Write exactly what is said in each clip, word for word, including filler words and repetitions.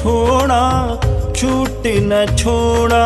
छोड़ा छूट न छोड़ा,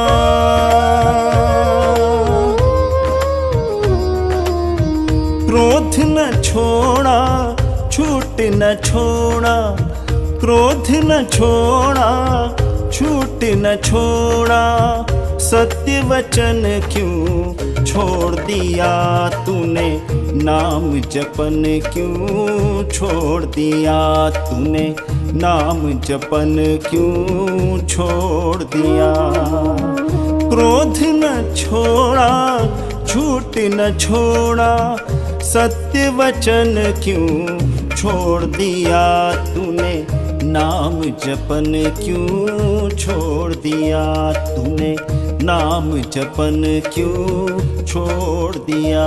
क्रोध न छोड़ा छूट न छोड़ा, क्रोध न छोड़ा छूट न छोड़ा। सत्य वचन क्यों छोड़ दिया तूने, नाम जपन क्यों छोड़ दिया तूने, नाम जपन क्यों छोड़ दिया। क्रोध न छोड़ा झूठ न छोड़ा, सत्य वचन क्यों छोड़ दिया तूने, नाम जपन क्यों छोड़ दिया तूने, नाम जपन क्यों छोड़ दिया।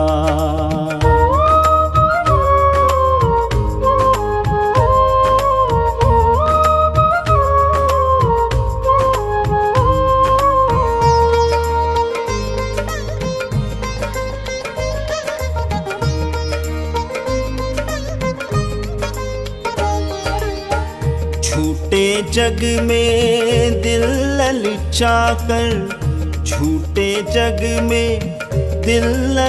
झूठे जग में दिल ललचाकर, झूठे जग में दिल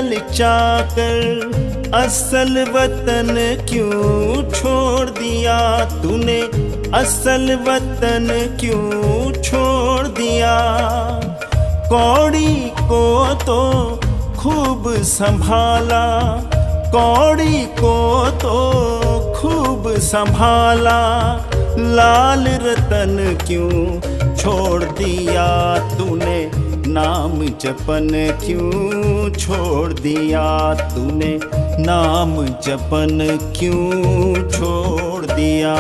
ललचाकर, असल वतन क्यों छोड़ दिया तूने, असल वतन क्यों छोड़ दिया। कौड़ी को तो खूब संभाला, कौड़ी को तो खूब संभाला, लाल रतन क्यों छोड़ दिया तूने, नाम जपन क्यों छोड़ दिया तूने, नाम जपन क्यों छोड़ दिया।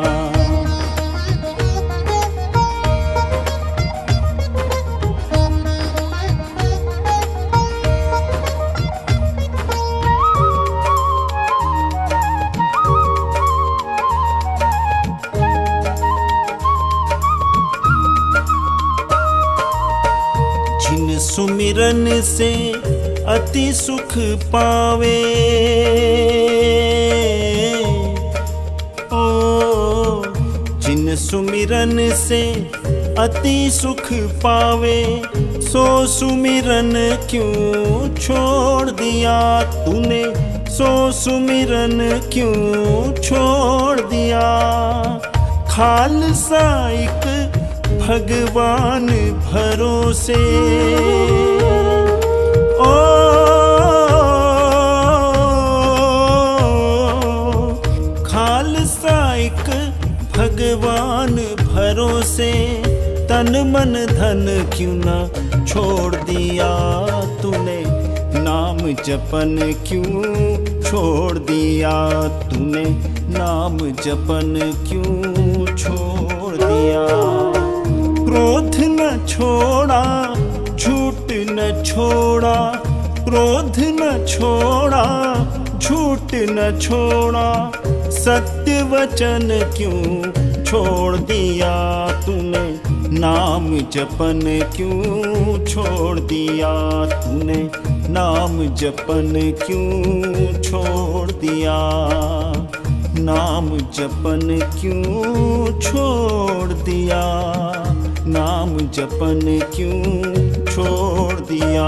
जिन सुमिरन से अति सुख पावे, ओ जिन सुमिरन से अति सुख पावे, सो सुमिरन क्यों छोड़ दिया तूने, सो सुमिरन क्यों छोड़ दिया। खालसा एक भगवान भरोसे, ओ खालसा एक भगवान भरोसे, तन मन धन क्यों न छोड़ दिया तूने, नाम जपन क्यों छोड़ दिया तूने, नाम जपन क्यों छोड़ दिया। क्रोध न छोड़ा झूठ न छोड़ा, क्रोध न छोड़ा झूठ न छोड़ा, सत्य वचन क्यों छोड़ दिया तूने, नाम जपन क्यों छोड़ दिया तूने, नाम जपन क्यों छोड़ दिया, नाम जपन क्यों छोड़ दिया, नाम जपन क्यों छोड़ दिया।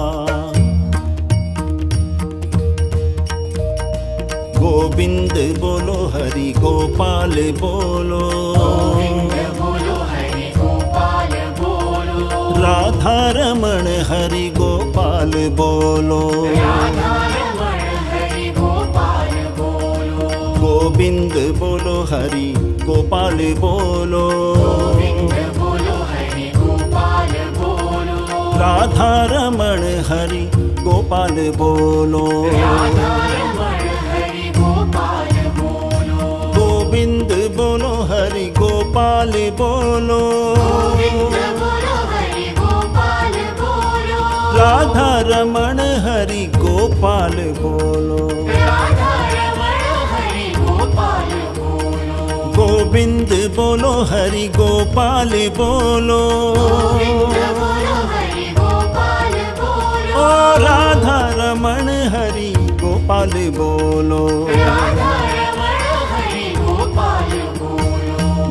गोविंद बोलो हरि गोपाल बोलो, गोविंद बोलो हरि गोपाल बोलो, राधा रमण हरि गोपाल बोलो, राधा रमण हरि गोपाल बोलो, गोविंद बोलो हरि गोपाल बोलो, गोविंद बोलो हरि गोपाल बोलो, राधा रमण हरि गोपाल बोलो, राधा रमण हरि गोपाल बोलो, गोविंद बोलो हरि गोपाल बोलो, गोविंद बोलो हरि गोपाल बोलो, राधा रमण हरि गोपाल बोलो, राधा रमण हरि गोपाल बोलो, गोविंद बोलो हरि गोपाल बोलो, गोविंद बोलो हरि गोपाल बोलो, ओ राधा रमण हरि गोपाल बोलो, राधा रमण हरि गोपाल बोलो, गोविंद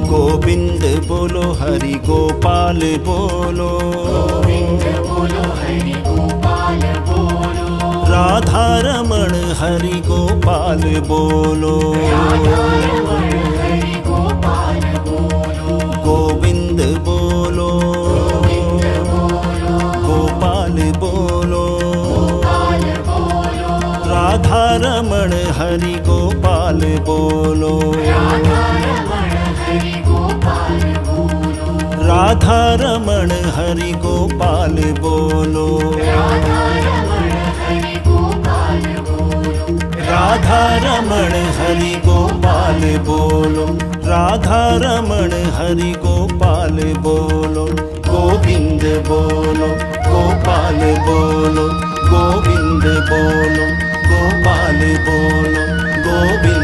गोविंद बोलो हरि गोपाल बोलो, गोविंद बोलो हरि गोपाल बोलो, राधा रमण हरि गोपाल बोलो, राधा रमण हरि गोपाल बोलो, गोविंद बोलो गोविंद बोलो, गोपाल बोलो, गोपाल बोलो, राधा रमण हरि गोपाल बोलो, राधा रमण हरि गोपाल बोलो, राधा रमण हरि गोपाल बोलो, राधा रमण हरि गोपाल बोलो, राधा रमण हरि गोपाल बोलो, राधा रमण हरि गोपाल बोलो, गोविंद बोलो गोपाल बोलो, गोविंद बोलो गोपाल बोलो, गोविंद